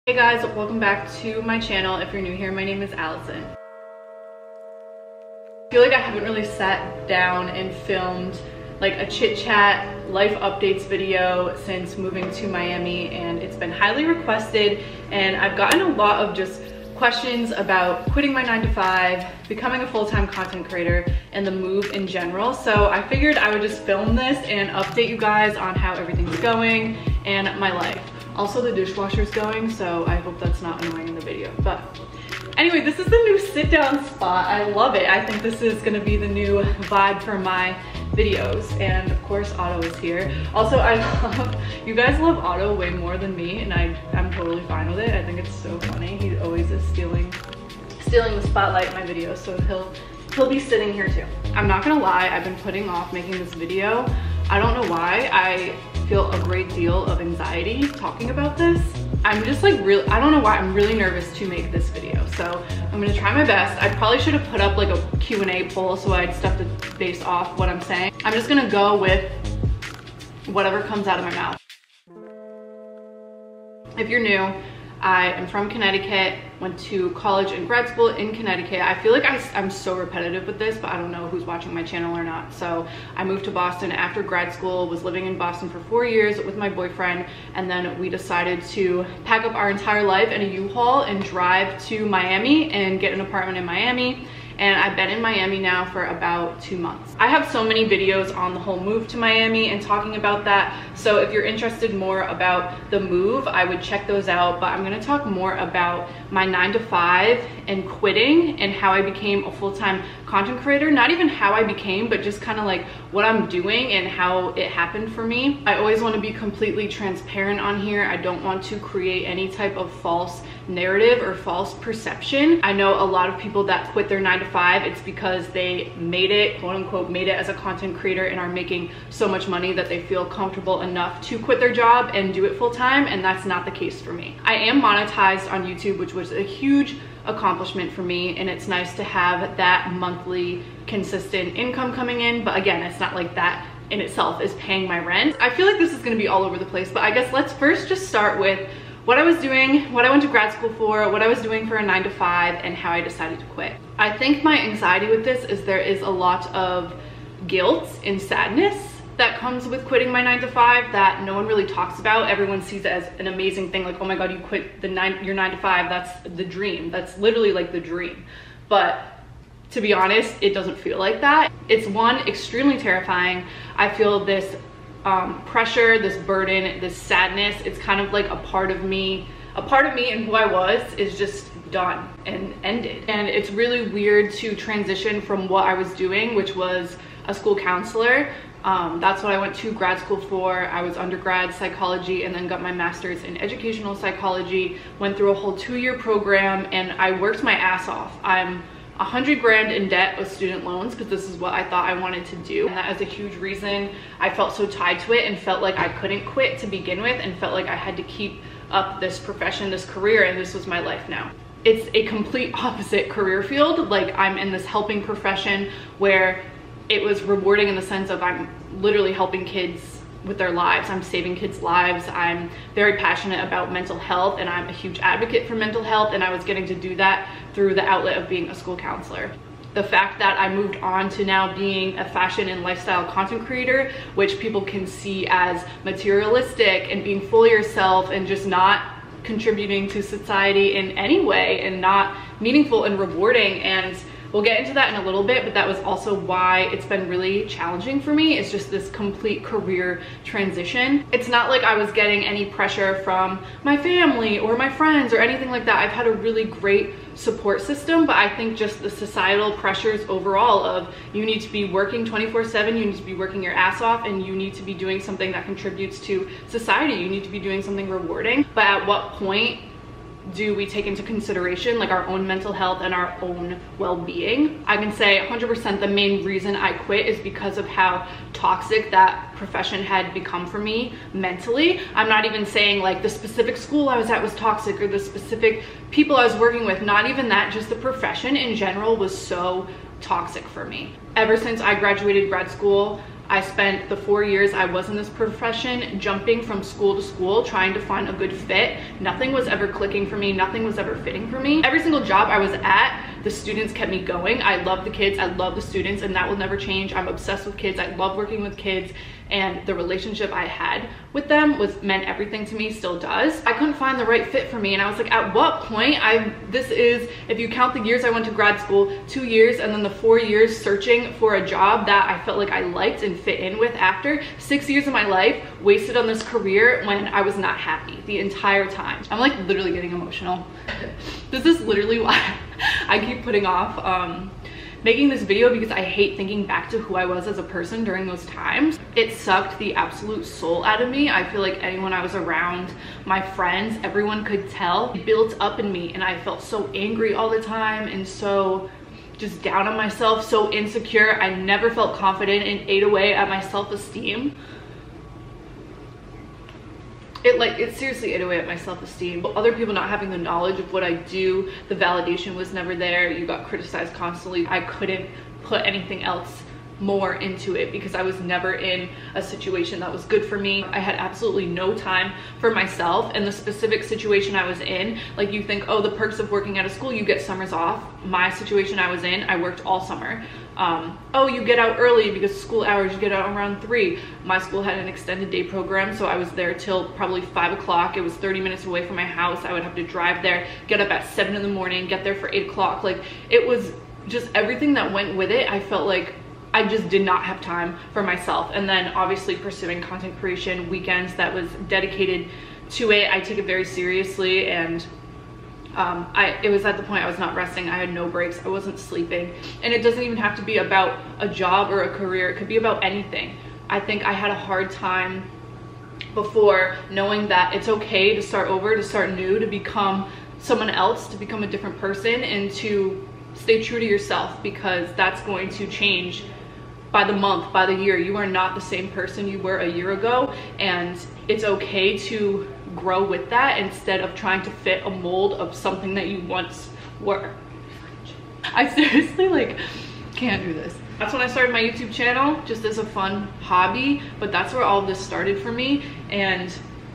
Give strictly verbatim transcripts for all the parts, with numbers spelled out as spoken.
Hey guys, welcome back to my channel. If you're new here, my name is Allison. I feel like I haven't really sat down and filmed like a chit chat life updates video since moving to Miami, and it's been highly requested, and I've gotten a lot of just questions about quitting my nine to five, becoming a full-time content creator, and the move in general. So I figured I would just film this and update you guys on how everything's going and my life. Also, the dishwasher's going, so I hope that's not annoying in the video. But anyway, this is the new sit-down spot. I love it. I think this is gonna be the new vibe for my videos. And of course, Otto is here. Also, I love, you guys love Otto way more than me, and I, I'm totally fine with it. I think it's so funny. He always is stealing, stealing the spotlight in my videos, so he'll, he'll be sitting here too. I'm not gonna lie, I've been putting off making this video. I don't know why. I feel a great deal of anxiety talking about this. I'm just like real, I don't know why, I'm really nervous to make this video. So I'm gonna try my best. I probably should have put up like a Q and A poll so I'd stuff the base off what I'm saying. I'm just gonna go with whatever comes out of my mouth. If you're new, I am from Connecticut, went to college and grad school in Connecticut. I feel like I, I'm so repetitive with this, but I don't know who's watching my channel or not. So I moved to Boston after grad school, was living in Boston for four years with my boyfriend, and then we decided to pack up our entire life in a U-Haul and drive to Miami and get an apartment in Miami. And I've been in Miami now for about two months. I have so many videos on the whole move to Miami and talking about that. So if you're interested more about the move, I would check those out. But I'm gonna talk more about my nine to five and quitting and how I became a full-time content creator. Not even how I became, but just kind of like what I'm doing and how it happened for me. I always want to be completely transparent on here. I don't want to create any type of false narrative or false perception. I know a lot of people that quit their nine to five, it's because they made it, quote unquote, made it as a content creator and are making so much money that they feel comfortable enough to quit their job and do it full time, and that's not the case for me. I am monetized on YouTube, which was a huge accomplishment for me, and it's nice to have that monthly consistent income coming in, but again, it's not like that in itself is paying my rent. I feel like this is going to be all over the place, but I guess let's first just start with what I was doing, what I went to grad school for, what I was doing for a nine to five, and how I decided to quit. I think my anxiety with this is there is a lot of guilt and sadness that comes with quitting my nine to five that no one really talks about. Everyone sees it as an amazing thing, like, oh my god, you quit the nine your nine to five, that's the dream. That's literally like the dream. But to be honest, it doesn't feel like that. It's one, extremely terrifying. I feel this um, pressure, this burden, this sadness. It's kind of like a part of me, a part of me and who I was is just done and ended. And it's really weird to transition from what I was doing, which was a school counselor. Um, that's what I went to grad school for. I was undergrad psychology and then got my master's in educational psychology, went through a whole two-year program, and I worked my ass off. I'm a hundred grand in debt with student loans because this is what I thought I wanted to do, and that is a huge reason I felt so tied to it and felt like I couldn't quit to begin with, and felt like I had to keep up this profession, this career, and this was my life now. It's a complete opposite career field. Like, I'm in this helping profession where it was rewarding in the sense of I'm literally helping kids with their lives. I'm saving kids' lives. I'm very passionate about mental health, and I'm a huge advocate for mental health, and I was getting to do that through the outlet of being a school counselor. The fact that I moved on to now being a fashion and lifestyle content creator, which people can see as materialistic and being full of yourself and just not contributing to society in any way and not meaningful and rewarding. And we'll get into that in a little bit, but that was also why it's been really challenging for me. It's just this complete career transition. It's not like I was getting any pressure from my family or my friends or anything like that. I've had a really great support system, but I think just the societal pressures overall of you need to be working twenty-four seven, you need to be working your ass off, and you need to be doing something that contributes to society. You need to be doing something rewarding. But at what point do we take into consideration like our own mental health and our own well-being? I can say one hundred percent the main reason I quit is because of how toxic that profession had become for me mentally. I'm not even saying like the specific school I was at was toxic or the specific people I was working with, not even that, just the profession in general was so toxic for me. Ever since I graduated grad school, I spent the four years I was in this profession jumping from school to school, trying to find a good fit. Nothing was ever clicking for me. Nothing was ever fitting for me. Every single job I was at, the students kept me going. I love the kids, I love the students, and that will never change. I'm obsessed with kids. I love working with kids, and the relationship I had with them was meant everything to me, still does. I couldn't find the right fit for me, and I was like, at what point? I this is, if you count the years I went to grad school, two years, and then the four years searching for a job that I felt like I liked and fit in with after, six years of my life wasted on this career when I was not happy the entire time. I'm like literally getting emotional. This is literally why I keep putting off um, making this video, because I hate thinking back to who I was as a person during those times. It sucked the absolute soul out of me. I feel like anyone I was around, my friends, everyone could tell. It built up in me, and I felt so angry all the time and so just down on myself, so insecure. I never felt confident, and ate away at my self-esteem. It like it seriously ate away at my self-esteem. Other people not having the knowledge of what I do, the validation was never there. You got criticized constantly. I couldn't put anything else more into it because I was never in a situation that was good for me. I had absolutely no time for myself, and the specific situation I was in, like you think, oh, the perks of working at a school, you get summers off. My situation I was in, I worked all summer. Um, oh, you get out early because school hours, you get out around three. My school had an extended day program, so I was there till probably five o'clock. It was thirty minutes away from my house. I would have to drive there, get up at seven in the morning, get there for eight o'clock. Like, it was just everything that went with it. I felt like I just did not have time for myself. And then obviously pursuing content creation, weekends that was dedicated to it. I take it very seriously, and um, I, it was at the point I was not resting. I had no breaks. I wasn't sleeping. And it doesn't even have to be about a job or a career. It could be about anything. I think I had a hard time before knowing that it's okay to start over, to start new, to become someone else, to become a different person, and to stay true to yourself, because that's going to change by the month, by the year. You are not the same person you were a year ago, and it's okay to grow with that instead of trying to fit a mold of something that you once were. I seriously like can't do this. That's when I started my YouTube channel, just as a fun hobby, but that's where all of this started for me. And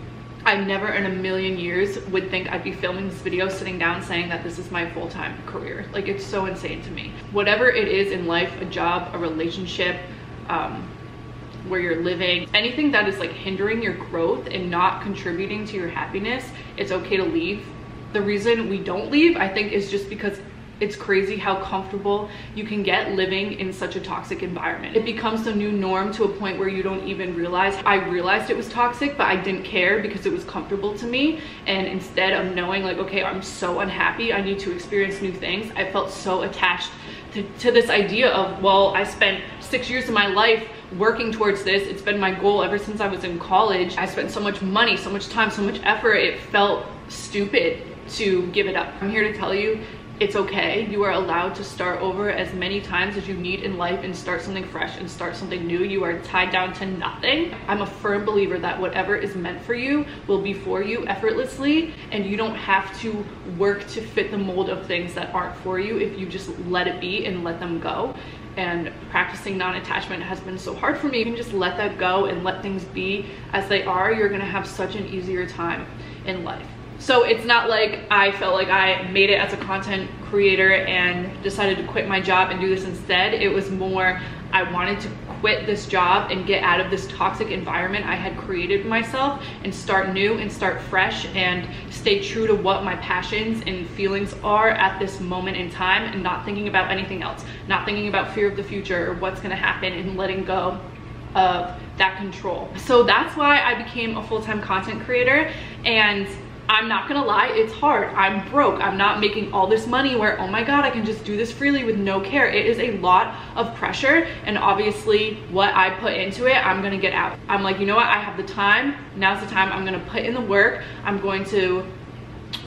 I never in a million years would think I'd be filming this video sitting down saying that this is my full-time career. Like, it's so insane to me. Whatever it is in life, a job, a relationship, um, where you're living, anything that is like hindering your growth and not contributing to your happiness, it's okay to leave. The reason we don't leave, I think, is just because it's crazy how comfortable you can get living in such a toxic environment. It becomes the new norm to a point where you don't even realize. I realized it was toxic, but I didn't care because it was comfortable to me. And instead of knowing like, okay, I'm so unhappy, I need to experience new things, I felt so attached to, to this idea of, well, I spent six years of my life working towards this. It's been my goal ever since I was in college. I spent so much money, so much time, so much effort. It felt stupid to give it up. I'm here to tell you, it's okay. You are allowed to start over as many times as you need in life and start something fresh and start something new. You are tied down to nothing. I'm a firm believer that whatever is meant for you will be for you effortlessly, and you don't have to work to fit the mold of things that aren't for you if you just let it be and let them go. And practicing non-attachment has been so hard for me. You can just let that go and let things be as they are. You're gonna have such an easier time in life. So it's not like I felt like I made it as a content creator and decided to quit my job and do this instead. It was more, I wanted to quit this job and get out of this toxic environment I had created for myself and start new and start fresh and stay true to what my passions and feelings are at this moment in time, and not thinking about anything else, not thinking about fear of the future or what's gonna happen, and letting go of that control. So that's why I became a full-time content creator. And I'm not gonna lie, it's hard. I'm broke. I'm not making all this money where, oh my God, I can just do this freely with no care. It is a lot of pressure, and obviously what I put into it, I'm gonna get out. I'm like, you know what, I have the time. Now's the time. I'm gonna put in the work. I'm going to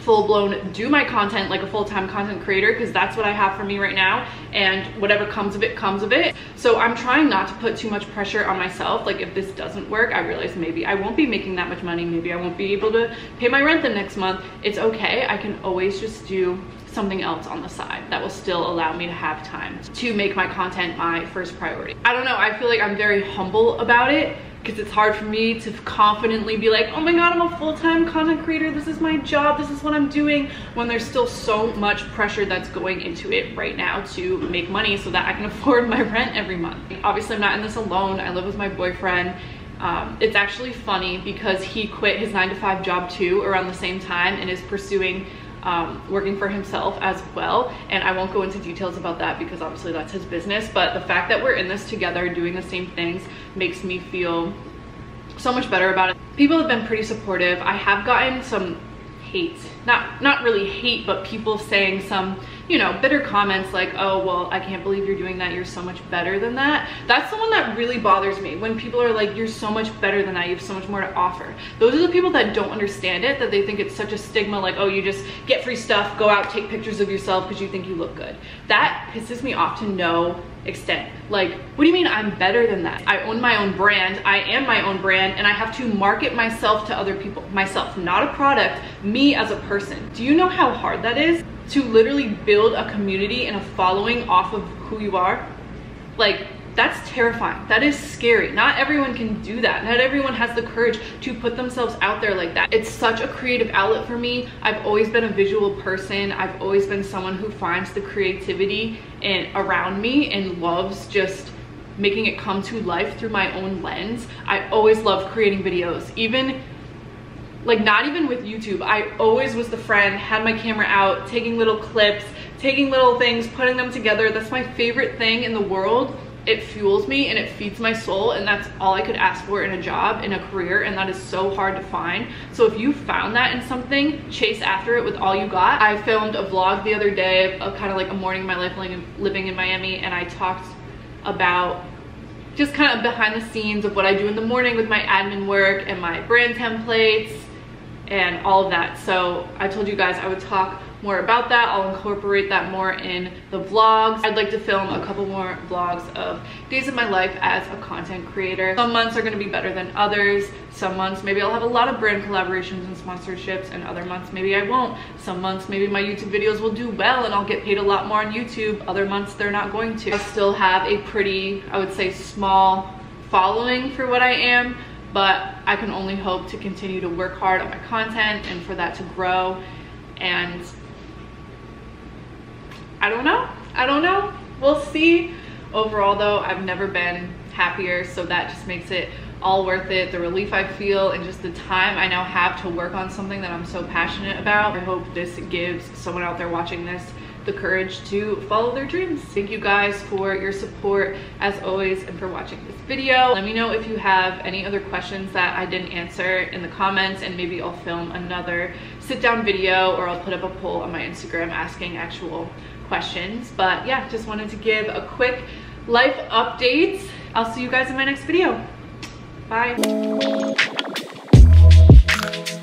full-blown do my content like a full-time content creator, because that's what I have for me right now, and whatever comes of it comes of it. So I'm trying not to put too much pressure on myself. Like if this doesn't work, I realize maybe I won't be making that much money, maybe I won't be able to pay my rent the next month. It's okay, I can always just do something else on the side that will still allow me to have time to make my content my first priority. I don't know, I feel like I'm very humble about it, because it's hard for me to confidently be like, oh my god, I'm a full-time content creator, this is my job, this is what I'm doing, when there's still so much pressure that's going into it right now to make money so that I can afford my rent every month. Obviously I'm not in this alone, I live with my boyfriend. Um, it's actually funny because he quit his nine to five job too around the same time and is pursuing um, working for himself as well. And I won't go into details about that because obviously that's his business, but the fact that we're in this together doing the same things makes me feel so much better about it. People have been pretty supportive. I have gotten some hate, not not really hate, but people saying some, you know, bitter comments like, oh, well, I can't believe you're doing that, you're so much better than that. That's the one that really bothers me, when people are like, you're so much better than that, you have so much more to offer. Those are the people that don't understand it, that they think it's such a stigma, like, oh, you just get free stuff, go out, take pictures of yourself because you think you look good. That pisses me off to no extent. Like, what do you mean I'm better than that? I own my own brand, I am my own brand, and I have to market myself to other people. Myself, not a product, me as a person. Do you know how hard that is? To literally build a community and a following off of who you are? Like, that's terrifying. That is scary. Not everyone can do that. Not everyone has the courage to put themselves out there like that. It's such a creative outlet for me. I've always been a visual person. I've always been someone who finds the creativity in, around me and loves just making it come to life through my own lens. I always loved creating videos. Even like, not even with YouTube, I always was the friend, had my camera out, taking little clips, taking little things, putting them together. That's my favorite thing in the world. It fuels me and it feeds my soul, and that's all I could ask for in a job, in a career, and that is so hard to find. So if you found that in something, chase after it with all you got. I filmed a vlog the other day of kind of like a morning of my life living in Miami, and I talked about just kind of behind the scenes of what I do in the morning with my admin work and my brand templates and all of that. So I told you guys I would talk more about that. I'll incorporate that more in the vlogs. I'd like to film a couple more vlogs of days of my life as a content creator. Some months are going to be better than others. Some months maybe I'll have a lot of brand collaborations and sponsorships, and other months maybe I won't. Some months maybe my YouTube videos will do well and I'll get paid a lot more on YouTube. Other months they're not going to. I still have a pretty, I would say, small following for what I am, but I can only hope to continue to work hard on my content and for that to grow. And I don't know, I don't know, we'll see. Overall though, I've never been happier, so that just makes it all worth it. The relief I feel and just the time I now have to work on something that I'm so passionate about. I hope this gives someone out there watching this the courage to follow their dreams. Thank you guys for your support as always and for watching this video. Let me know if you have any other questions that I didn't answer in the comments, and maybe I'll film another sit down video, or I'll put up a poll on my Instagram asking actual questions. But yeah, just wanted to give a quick life update. I'll see you guys in my next video. Bye.